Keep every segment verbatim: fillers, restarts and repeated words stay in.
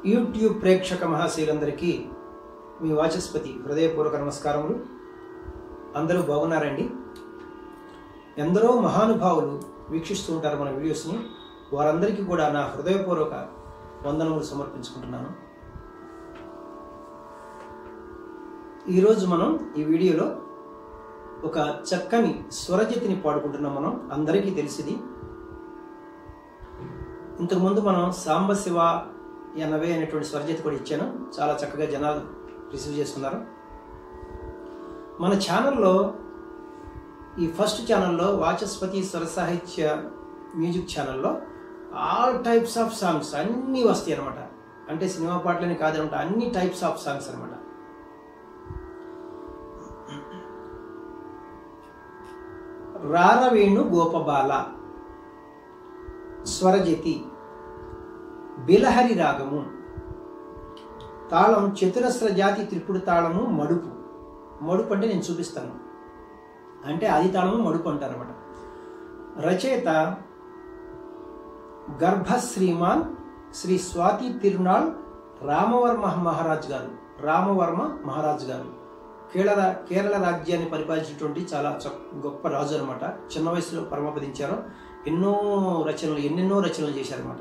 YouTube ప్రేక్షక మహాశయులందరికీ మీ వాచస్పతి హృదయపూర్వక నమస్కారములు. అందరూ బాగున్నారండి? ఎందరో మహానుభావులు వీక్షిస్తూ ఉంటారు మన వీడియోస్ని. వారందరికీ కూడా నా హృదయపూర్వక వందనములు సమర్పించుకుంటున్నాను. ఈరోజు మనం ఈ వీడియోలో ఒక చక్కని స్వరజతిని పాడుకుంటున్నాం. మనం అందరికీ తెలిసింది. ఇంతకుముందు మనం సాంబ శివ ఎనభై అనేటువంటి స్వరజతి కూడా ఇచ్చాను. చాలా చక్కగా జనాలు రిసీవ్ చేసుకున్నారు. మన ఛానల్లో ఈ ఫస్ట్ ఛానల్లో వాచస్పతి స్వర సాహిత్య మ్యూజిక్ ఛానల్లో ఆల్ టైప్స్ ఆఫ్ సాంగ్స్ అన్నీ వస్తాయి అనమాట. అంటే సినిమా పాటలని కాదనమాట, అన్ని టైప్స్ ఆఫ్ సాంగ్స్ అనమాట. రారవేణు గోపబాల స్వరజతి, బిలహరి రాగము, తాళం చతురస్ర జాతి త్రిపుడు తాళము, మడుపు. మడుపు అంటే నేను చూపిస్తాను. అంటే ఆది తాళము మడుపు అంటారు అనమాట. రచయిత గర్భ శ్రీమాన్ శ్రీ స్వాతి తిరునాళ్ రామవర్మ మహారాజ్ గారు. రామవర్మ మహారాజ్ గారు కేరళ కేరళ రాజ్యాన్ని పరిపాలించినటువంటి చాలా గొప్ప రాజు అనమాట. చిన్న వయసులో పరమపదించారు. ఎన్నో రచనలు ఎన్నెన్నో రచనలు చేశారన్నమాట.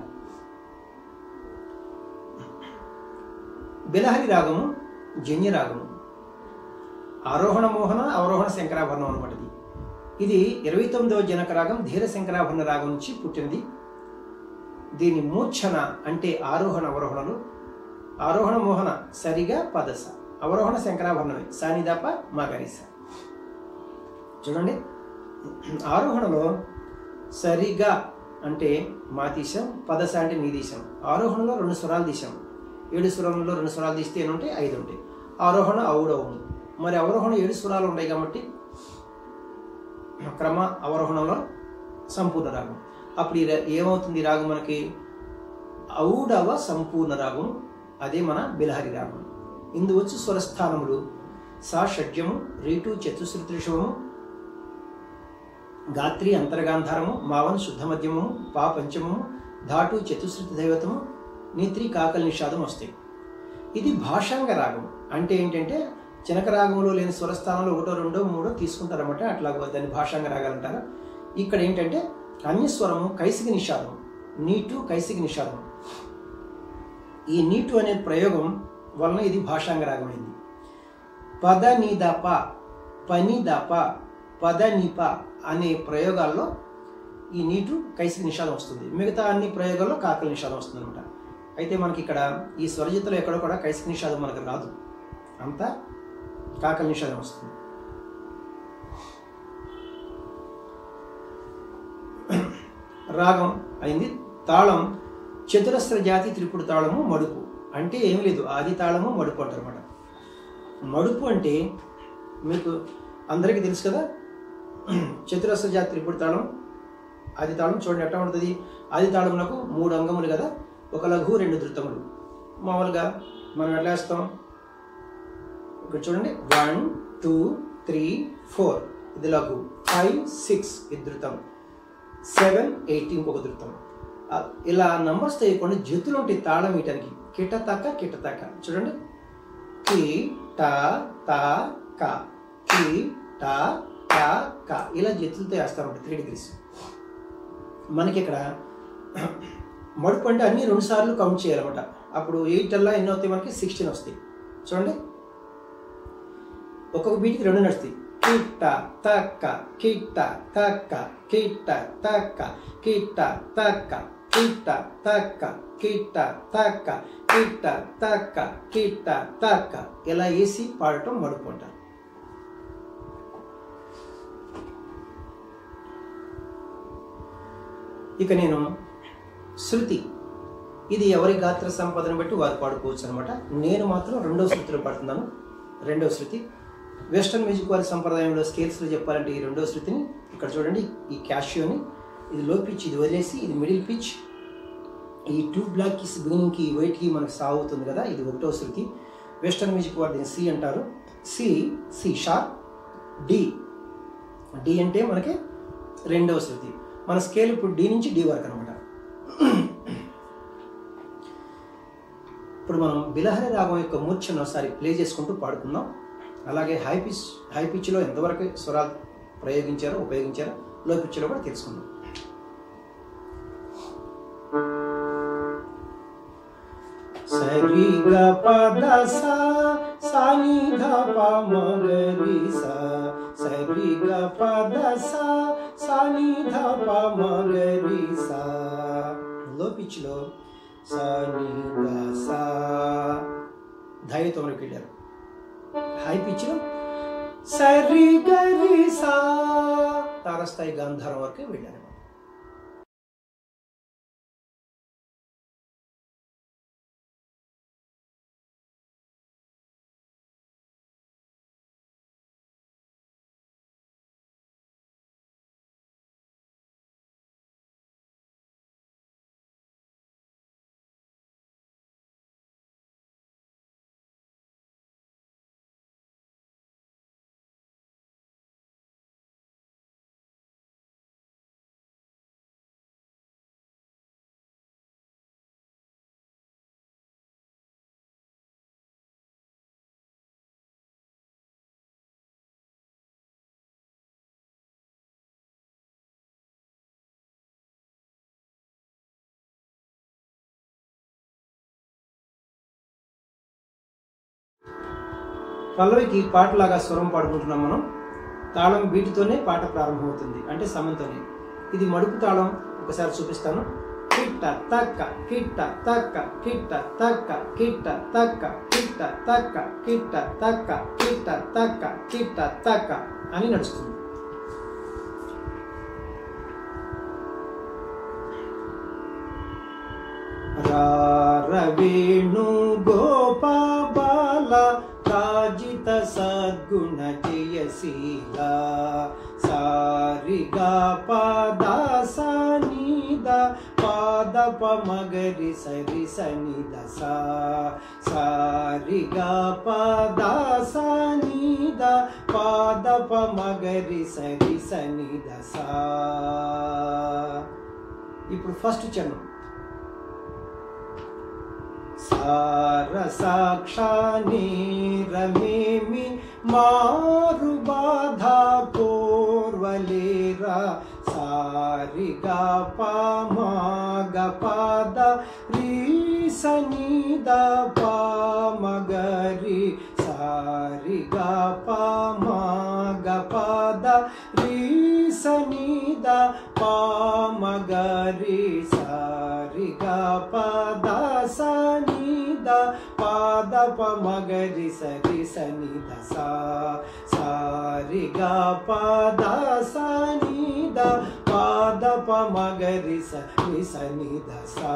బిలహరి రాగము జన్య రాగము, ఆరోహణ మోహన అవరోహణ శంకరాభరణం అనమాట. ఇది ఇది ఇరవై తొమ్మిదవ జనక రాగం ధీర శంకరాభరణ రాగం నుంచి పుట్టినది. దీని మూర్ఛన అంటే ఆరోహణ అవరోహణలు. ఆరోహణ మోహన సరిగా పదస, అవరోహణ శంకరాభరణమే సానిదాప మగరిస. చూడండి, ఆరోహణలో సరిగా అంటే మా తీసాం, పదస అంటే నీ తీసాం. ఆరోహణలో రెండు స్వరాలు తీసాం. ఏడు స్వరంలో రెండు స్వరాలు తీస్తే ఏమంటే ఐదు ఉంటాయి. ఆరోహణ ఔడవము. మరి అవరోహణ ఏడు స్వరాలు ఉన్నాయి కాబట్టి క్రమ అవరోహణలో సంపూర్ణ రాగం. అప్పుడు ఏమవుతుంది రాగం మనకి? ఔడవ సంపూర్ణ రాగం. అదే మన బిలహరి రాగం. ఇందు వచ్చి స్వరస్థానములు సా షడ్జము, రీటు చతుశ్రుతిషము, గాత్రి అంతర్గాంధారము, మావన్ శుద్ధ మధ్యమము, పా పంచమము, ధాటు చతుశ్రుతి దైవతము, నిత్రి కాకల్ నిషాదం వస్తాయి. ఇది భాషాంగ రాగం. అంటే ఏంటంటే జనక రాగంలో లేని స్వరస్థానంలో ఒకటో రెండో మూడో తీసుకుంటారన్నమాట. అట్లా దాన్ని భాషాంగ రాగాలు అంటారు. ఇక్కడ ఏంటంటే అన్యస్వరము కైసిక నిషాదం, నీటు కైసిక నిషాదం. ఈ నీటు అనే ప్రయోగం వలన ఇది భాషాంగ రాగమైంది. పద నీదాప, పనిదాప, పద నీప అనే ప్రయోగాల్లో ఈ నీటు కైసిక నిషాదం వస్తుంది. మిగతా అన్ని ప్రయోగాల్లో కాకల నిషాదం వస్తుంది అనమాట. అయితే మనకి ఇక్కడ ఈ స్వరజితలో ఎక్కడ కూడా కైసిక నిషాదం మనకు రాదు, అంతా కాకల నిషాదం వస్తుంది. రాగం అయింది. తాళం చతురస్ర జాతి త్రిపుడు తాళము, మడుపు. అంటే ఏం లేదు, ఆది తాళము మడుపు అంటారు అనమాట. మడుపు అంటే మీకు అందరికీ తెలుసు కదా. చతురస్ర జాతి త్రిపుడు తాళం, ఆది తాళం చూడండి ఎట్లా ఉంటుంది. ఆది తాళములకు మూడు అంగములు కదా, ఒక లఘు రెండు ధృతములు. మామూలుగా మనం ఎట్లా వేస్తాం? ఇక్కడ చూడండి, వన్ టూ త్రీ ఫోర్ ఇది లఘు, ఫైవ్ సిక్స్ ఇది ధృతం, సెవెన్ ఎయిట్ ఇంకొక ధృతం. ఇలా నంబర్స్ తెలియకుండా జతులు ఉంటాయి తాళం వేయటానికి. కిట తక కిట తక చూడండి, కి ట త క, కి ట త క ఇలా జతులతో వేస్తారు ఉంటాయి త్రీ డిగ్రీస్. మనకి ఇక్కడ మడుపు అంటే అన్ని రెండు సార్లు కౌంట్ చేయాలన్నమాట. అప్పుడు ఎయిట్ అలా ఎన్ని అవుతాయి మనకి? సిక్స్టీన్ వస్తాయి. చూడండి, ఒక్కొక్క బీట్కి రెండు నడుస్తాయి. కిట్ట తక్క కిట్ట తక్క కిట్ట తక్క కిట్ట తక్క కిట్ట తక్క కిట్ట తక్క కిట్ట తక్క కిట్ట తక్క ఇలా వేసి పాడటం మడుపు అంటారు. ఇక నేను శృతి, ఇది ఎవరి గాత్ర సంపదను బట్టి వారు పాడుకోవచ్చు అనమాట. నేను మాత్రం రెండవ శృతిలో పాడుతున్నాను. రెండవ శృతి వెస్టర్న్ మ్యూజిక్ వారి సంప్రదాయంలో స్కేల్స్లో చెప్పాలంటే ఈ రెండవ శృతిని ఇక్కడ చూడండి. ఈ క్యాషియోని ఇది లో పిచ్, ఇది వదిలేసి ఇది మిడిల్ పిచ్. ఈ టూ బ్లాక్ కి బిగినింగ్కి వైట్కి మనకు సాగుతుంది కదా, ఇది ఒకటో శృతి. వెస్టర్న్ మ్యూజిక్ వారు దీన్ని సి అంటారు. C, C sharp, D. D అంటే మనకి రెండవ శృతి. మన స్కేల్ ఇప్పుడు డి నుంచి డి వరకు అనమాట. ఇప్పుడు మనం బిలహరి రాగం యొక్క మూర్ఛను ఒకసారి ప్లే చేసుకుంటూ పాడుకుందాం. అలాగే హై పిచ్ హై పిచ్లో ఎంతవరకు స్వరాలు ప్రయోగించారో ఉపయోగించారో లో పిచ్లో కూడా తెలుసుకుందాం. సరి గ పద సా సా ని ధ ప మ గ రి సా సరి గ పద సా సా ని ధ ప మ గ రి సా. లో పిచ్ లో సా ని ధ సా ధైర్యంతో వెళ్ళారు. హై పిచ్ లో సరి గ రి సా తారస్థాయి గాంధారం వరకు వెళ్ళారు. పల్లవికి పాటలాగా స్వరం పాడుకుంటున్నాం మనం. తాళం బీటుతోనే పాట ప్రారంభమవుతుంది, అంటే సమంతోనే. ఇది మడుపు తాళం. ఒకసారి చూపిస్తాను. కిట్ట తక్క కిట్ట తక్క కిట్ట తక్క కిట్ట తక్క కిట్ట తక్క కిట్ట తక్క కిట్ట తక్క కిట్ట తక్క అని నడుస్తుంది. రారవేణు గోపాల రాజిత సద్గుణ జయశీల సారి గా పద సా ని ద పద ప మగరి సరి సని ద సా సారి గా పద సా ని ద పద ప మగరి సరి సని ద సా. ఇప్పుడు ఫస్ట్ చరణం సార సాక్షాని రమేమి మారు బాధ కోర్వలేరా సారి గా ప మ గ పద రి సని ద ప మ గ రి సారి గా ప మ గ పద రి సని ద ప మ గ రి సారి గా పద సని ద పద ప మ గ రి సరి సని ద సా సారి గా పద సని ద పద ప మ గ రి సరి సని ద సా.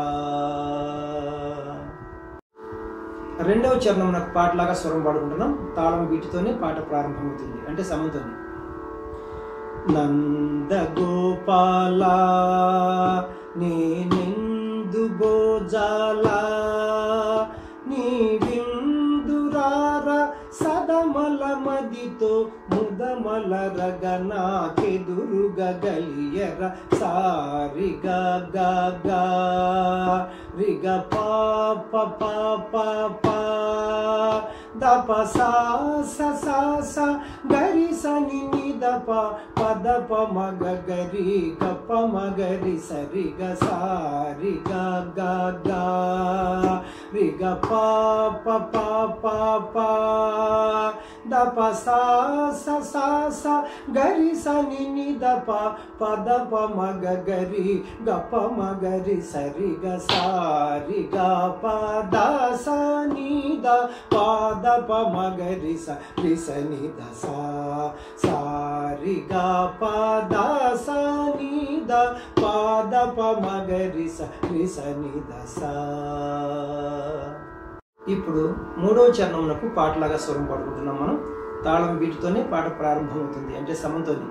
రెండవ చరణం నాకు పాటలాగా స్వరం పాడుకుంటున్నాం. తాళం వీటితోనే పాట ప్రారంభమవుతుంది, అంటే సమంతోనే. నంద గోపాల నేనెందు బోజాల నీ విందురార సదమల మదితో ముదమల రగనాకెదురుగ గలియర సారి గా గా గా రిగ పాప పాప పా దప సా సా సా సా గరి సని ని దప పద ప మగ గరి గప మగరి సరి గ సారి గా గా గా రిగ పాప పాప పా దప సా సా సా సా గరి సని ని దప పద ప మగ గరి గప మగరి సరి గ సారి గా పద సని ద పద ప మగరి సరి సని ద సా సారి గా పద సని ద పద ప మగరి సరి సని ద సా. ఇప్పుడు మూడవ చరణంకు పాటలాగా స్వరం పాడుకుంటున్నాం మనం. తాళం వీటితోనే పాట ప్రారంభమవుతుంది, అంటే సమంతోనే.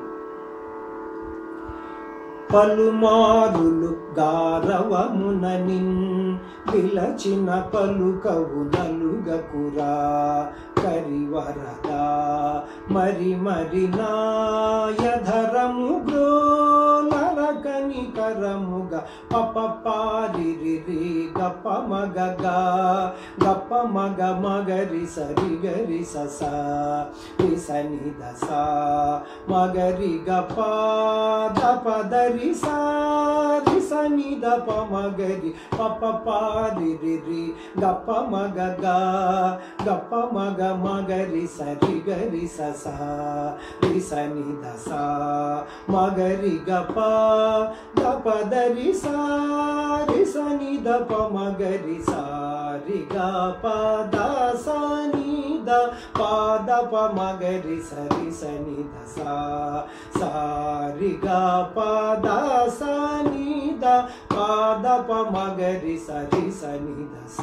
పలుమారులు గారవమున నిన్ విలచిన పలుకవు నలుగకురా కరివరదా మరి మరి నాయధరము గ్రో నరకని కరముగా పప పా రి రి రి గ ప మ గ గ గ ప మ గ మ గ రి స రి గ రి స స రి స ని ద స మ గ రి గ ప ద ప ద రి స రి స ని ద ప మ గ రి ప ప ప రి రి రి గ ప మ గ గ గ ప మ గ మ గ రి స రి గ రి స స రి స ని ద స మ గ రి గ ప ద ప ద రి స రి స ని ద ప మ గ రి స రి గ ప ద స ని ద ప ద ప మ గ రి స రి స ని ద స స రి గ ప ద స ని ద ప ద ప మ గ రి స రి స ని ద స.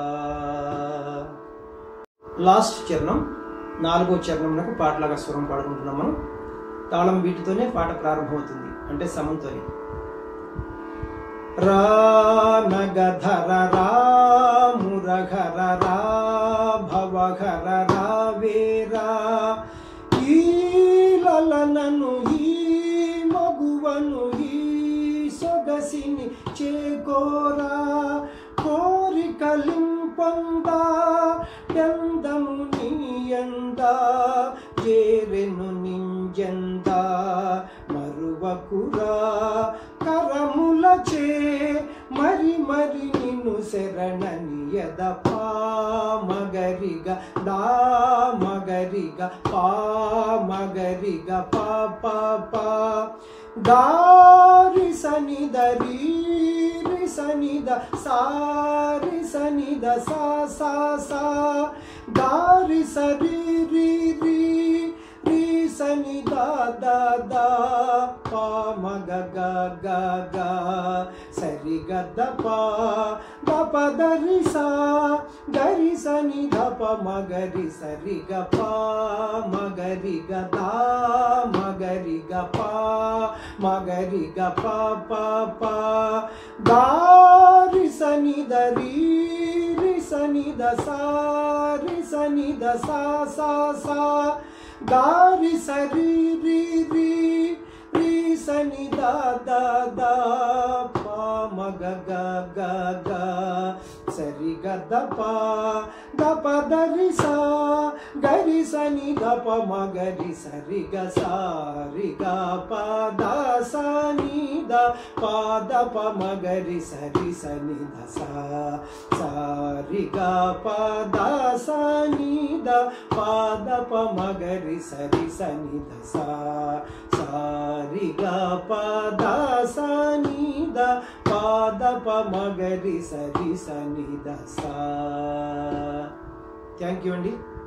లాస్ట్ చరణం నాలుగో చరణంలో పాటలాగా స్వరం పాడుకుంటున్నాం మనం. తాళం వీటితోనే పాట ప్రారంభమవుతుంది, అంటే సమంతోనే. రా నగధర రా మురఘర రా భవఘర రా వేరా ఈ లలనను ఈ మగువను ఈ సొగసిని చేకోరా కోరికలింపందా ఎందము నీయందా చేరెను నింజందా మరువకురా కరములచే మరి మరి నిన్ను శరణనియద పా మగరిగ దా మగరిగ పా మగరిగ పా పా పా గారి సనిద రీ రి సనిద సా రి సనిద సా సా సా గారి సరి రి రి రి సని దా దా దా పా మగ గ గ గ సరి గ ద పా ద ప ద రి సా గరి సని ద ప మగ రి సరి గ పా మగ రి గ దా మగ రి గ పా మగ రి గ పా పా పా గా రి సని ద రి రి సని ద సా రి సని ద సా సా సా గా రి సరి రి రి రి సని ద ద ద పా మగ గ గ గ సరి గ ద పా ద ప ద రి సా గరి సని ద ప మగ రి సరి గ సా రి గ ప ద స ని ద ప ద ప మగ రి సరి సని ద సా సా రి గ ప ద స ని ద ప ద ప మగ రి సరి సని ద సా సా రి గ ప ద స ని ద ప ద ప మగ రి సరి సని ద సా. థ్యాంక్ యూ అండి.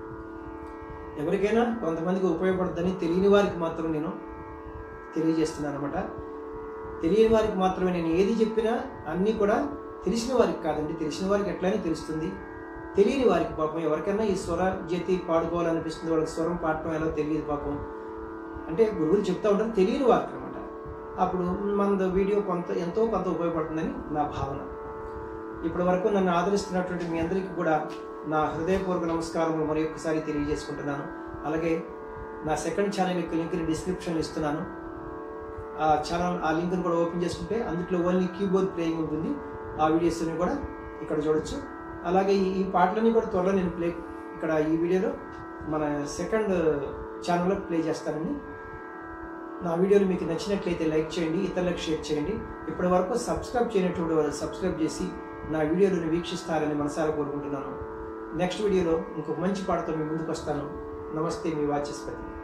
ఎవరికైనా కొంతమందికి ఉపయోగపడుతుందని తెలియని వారికి మాత్రం నేను తెలియజేస్తున్నాను అనమాట. తెలియని వారికి మాత్రమే నేను ఏది చెప్పినా అన్నీ కూడా తెలిసిన వారికి కాదండి. తెలిసిన వారికి ఎట్లయినా తెలుస్తుంది. తెలియని వారికి పాపం ఎవరికైనా ఈ స్వర జతి పాడుకోవాలనిపిస్తుంది, వాళ్ళకి స్వరం పాడటం ఎలా తెలియదు పాపం. అంటే గురువులు చెప్తా ఉంటారు, తెలియని వారికి అనమాట. అప్పుడు మన వీడియో కొంత ఎంతో కొంత ఉపయోగపడుతుందని నా భావన. ఇప్పటి వరకు నన్ను ఆదరిస్తున్నటువంటి మీ అందరికీ కూడా నా హృదయపూర్వక నమస్కారములు మరి ఒక్కసారి తెలియజేసుకుంటున్నాను. అలాగే నా సెకండ్ ఛానల్ యొక్క లింక్ని డిస్క్రిప్షన్లో ఇస్తున్నాను. ఆ ఛానల్ ఆ లింక్ని కూడా ఓపెన్ చేసుకుంటే అందులో ఓన్లీ కీబోర్డ్ ప్లేయింగ్ ఉంటుంది. ఆ వీడియోస్ని కూడా ఇక్కడ చూడొచ్చు. అలాగే ఈ పాటలన్నీ కూడా త్వరలో నేను ప్లే ఇక్కడ ఈ వీడియోలో మన సెకండ్ ఛానల్లో ప్లే చేస్తానండి. నా వీడియోలు మీకు నచ్చినట్లయితే లైక్ చేయండి, ఇతరులకు షేర్ చేయండి. ఇప్పటి వరకు సబ్స్క్రైబ్ చేయనటువంటి వాళ్ళు సబ్స్క్రైబ్ చేసి నా వీడియోలను వీక్షిస్తారని మనసారా కోరుకుంటున్నాను. నెక్స్ట్ వీడియోలో ఇంకొక మంచి పాటతో మీ ముందుకు వస్తాను. నమస్తే, మీ వాచస్పతి.